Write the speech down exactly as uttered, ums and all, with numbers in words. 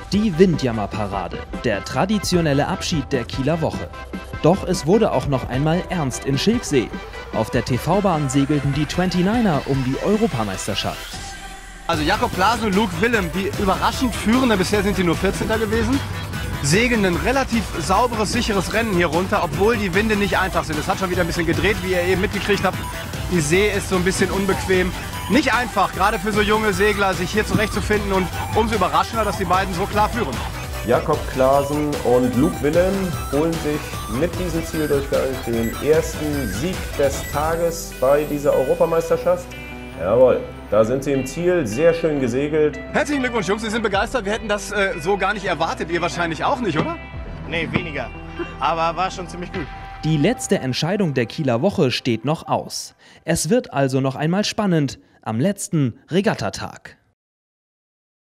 Die Windjammerparade, der traditionelle Abschied der Kieler Woche. Doch es wurde auch noch einmal ernst in Schilksee. Auf der T V-Bahn segelten die neunundneunziger um die Europameisterschaft. Also Jakob Clasen und Luke Willem, die überraschend Führende, bisher sind sie nur vierzehnter gewesen, segeln ein relativ sauberes, sicheres Rennen hier runter, obwohl die Winde nicht einfach sind. Es hat schon wieder ein bisschen gedreht, wie ihr eben mitgekriegt habt. Die See ist so ein bisschen unbequem. Nicht einfach, gerade für so junge Segler, sich hier zurechtzufinden, und umso überraschender, dass die beiden so klar führen. Jakob Clasen und Luke Willem holen sich mit diesem Zieldurchgang den ersten Sieg des Tages bei dieser Europameisterschaft. Jawohl, da sind sie im Ziel, sehr schön gesegelt. Herzlichen Glückwunsch, Jungs, Sie sind begeistert. Wir hätten das äh, so gar nicht erwartet. Ihr wahrscheinlich auch nicht, oder? Nee, weniger. Aber war schon ziemlich gut. Die letzte Entscheidung der Kieler Woche steht noch aus. Es wird also noch einmal spannend am letzten Regattatag.